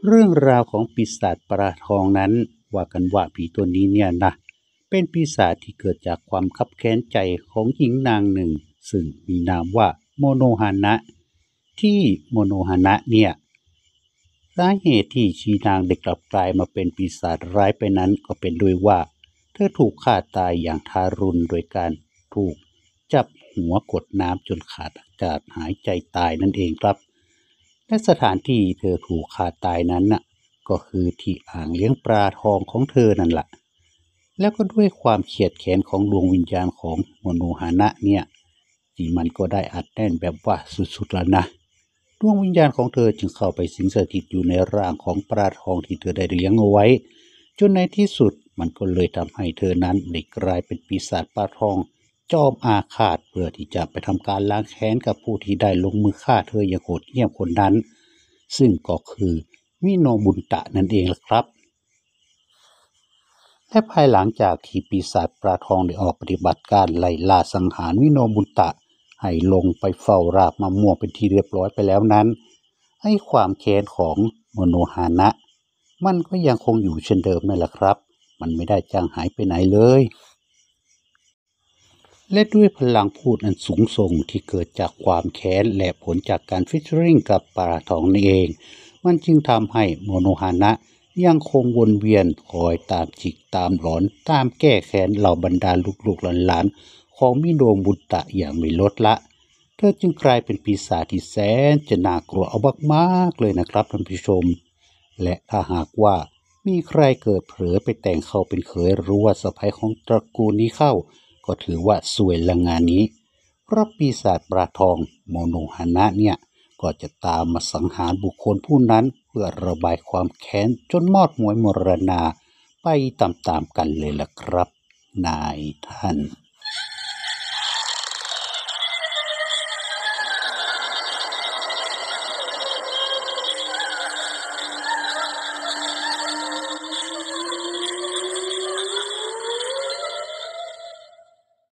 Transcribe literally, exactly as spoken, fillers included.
เรื่องราวของปีศาจปลาทองนั้นว่ากันว่าผีตัวนี้เนี่ยนะเป็นปีศาจที่เกิดจากความคับแค้นใจของหญิงนางหนึ่งซึ่งมีนามว่าโมโนฮานะที่โมโนฮานะเนี่ยสาเหตุที่ชีนางเด็กกลับกลายมาเป็นปีศาจร้ายไปนั้นก็เป็นด้วยว่าเธอถูกฆ่าตายอย่างทารุณโดยการถูกจับหัวกดน้ำจนขาดอากาศหายใจตายนั่นเองครับและสถานที่เธอถูกฆ่าตายนั้นน่ะก็คือที่อ่างเลี้ยงปลาทองของเธอนั่นแหละแล้วก็ด้วยความเขียดแค้นของดวงวิญญาณของโมโนฮานะเนี่ยที่มันก็ได้อัดแน่นแบบว่าสุดๆแล้วนะดวงวิญญาณของเธอจึงเข้าไปสิงสถิตอยู่ในร่างของปลาทองที่เธอได้เลี้ยงเอาไว้จนในที่สุดมันก็เลยทำให้เธอนั้นได้กลายเป็นปีศาจปลาทองจอมอาฆาตเพื่อที่จะไปทำการล้างแค้นกับผู้ที่ได้ลงมือฆ่าเธออย่างโหดเหี้ยมคนนั้นซึ่งก็คือมิโนบุนตะนั่นเองล่ะครับและภายหลังจากที่ปีศาจปลาทองได้ออกปฏิบัติการไล่ล่าสังหารมิโนบุนตะให้ลงไปเฝ้ารากมะม่วงเป็นที่เรียบร้อยไปแล้วนั้นให้ความแค้นของโมโนฮานะมันก็ยังคงอยู่เช่นเดิมนั่นแหละครับมันไม่ได้จางหายไปไหนเลยและด้วยพลังพูดอันสูงส่งที่เกิดจากความแค้นและผลจากการฟิชเชอริงกับปลาทองนี่เองมันจึงทำให้โมโนฮานะยังคงวนเวียนคอยตามจิกตามหลอนตามแก้แค้นเหล่าบรรดาลูกๆหลานๆของมิโนบุตะอย่างไม่ลดละเธอจึงกลายเป็นปีศาจที่แสนจะน่ากลัวเอามากๆเลยนะครับท่านผู้ชมและถ้าหากว่ามีใครเกิดเผลอไปแต่งเขาเป็นเขยหรือว่าสะใภ้ของตระกูลนี้เข้าก็ถือว่าซวยละงานนี้เพราะปีศาจปลาทองโมโนฮานะเนี่ยก็จะตามมาสังหารบุคคลผู้นั้นเพื่อระบายความแค้นจนมอดมวยมรณาไปตามๆกันเลยล่ะครับนายท่าน